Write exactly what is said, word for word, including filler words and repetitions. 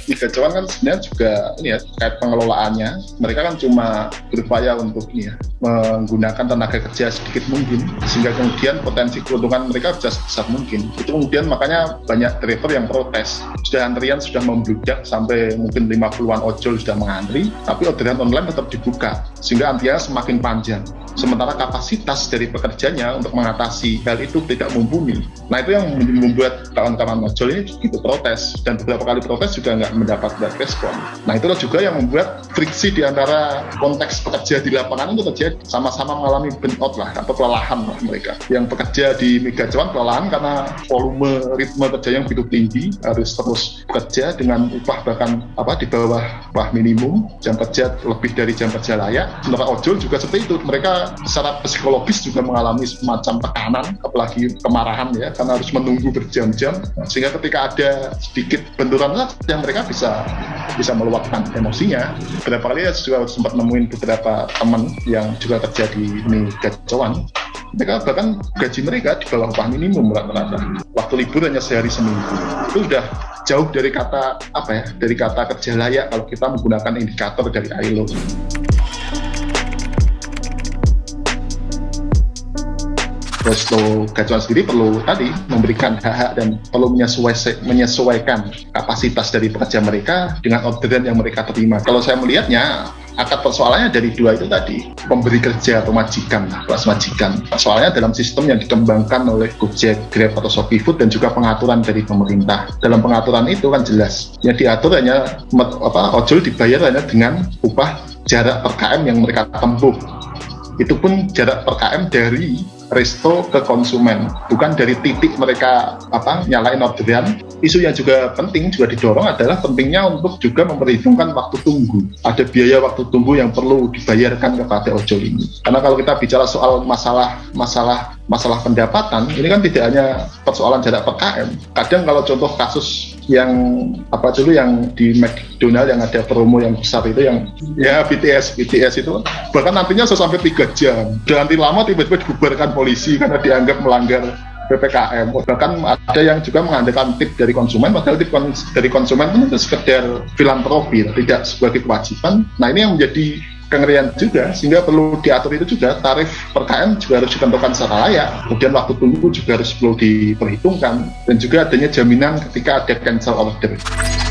Liga Cuan kan sebenarnya juga ini ya terkait pengelolaannya, mereka kan cuma berupaya untuk ini ya menggunakan tenaga kerja sedikit mungkin sehingga kemudian potensi keuntungan mereka bisa sebesar mungkin. Itu kemudian makanya banyak driver yang protes. Sudah antrian sudah membludak sampai mungkin lima puluhan ojol sudah mengantri, tapi orderan online tetap dibuka sehingga antriannya semakin panjang. Sementara kapasitas dari pekerjanya untuk mengatasi hal itu tidak mumpuni. Nah itu yang membuat kawan-kawan ojol ini gitu protes, dan beberapa kali protes juga nggak mendapat respon. Nah itulah juga yang membuat friksi di antara konteks pekerja di lapangan itu terjadi, sama-sama mengalami burnout lah atau kelelahan lah mereka. Yang pekerja di Liga Cuan kelelahan karena volume ritme kerja yang begitu tinggi, harus terus bekerja dengan upah bahkan apa di bawah upah minimum, jam kerja lebih dari jam kerja layak. Sementara ojol juga seperti itu, mereka secara psikologis juga mengalami semacam tekanan, apalagi kemarahan ya, karena harus menunggu berjam-jam, sehingga ketika ada sedikit benturan saja mereka bisa bisa meluapkan emosinya. Beberapa kali ya juga sempat nemuin beberapa teman yang juga kerja di Liga Cuan, mereka bahkan gaji mereka di bawah upah minimum rata-rata. Waktu libur hanya sehari seminggu. Itu sudah jauh dari kata apa ya, dari kata kerja layak kalau kita menggunakan indikator dari I L O. Resto Gacuan sendiri perlu tadi memberikan hak-hak dan perlu menyesuaikan, menyesuaikan kapasitas dari pekerja mereka dengan orderan yang mereka terima. Kalau saya melihatnya, akar persoalannya dari dua itu tadi, pemberi kerja atau majikan, kelas majikan. Soalnya dalam sistem yang dikembangkan oleh Gojek, Grab atau ShopeeFood dan juga pengaturan dari pemerintah. Dalam pengaturan itu kan jelas, yang diatur hanya apa, ojol dibayar hanya dengan upah jarak per K M yang mereka tempuh. Itu pun jarak per K M dari resto ke konsumen, bukan dari titik mereka apa nyalain orderan. Isu yang juga penting juga didorong adalah pentingnya untuk juga memperhitungkan waktu tunggu. Ada biaya waktu tunggu yang perlu dibayarkan kepada ojol ini. Karena kalau kita bicara soal masalah masalah masalah pendapatan, ini kan tidak hanya persoalan jarak per K M. Kadang kalau contoh kasus yang apa dulu yang di McDonald yang ada promo yang besar itu yang ya B T S B T S itu bahkan nantinya sampai tiga jam, dan nanti lama tiba-tiba dibubarkan polisi karena dianggap melanggar P P K M. Bahkan ada yang juga mengandalkan tip dari konsumen, padahal tip dari konsumen itu sekedar filantropi, tidak sebagai kewajiban. Nah ini yang menjadi kengerian juga, sehingga perlu diatur itu juga, tarif per K M juga harus ditentukan secara layak, kemudian waktu tunggu juga harus perlu diperhitungkan, dan juga adanya jaminan ketika ada cancel order.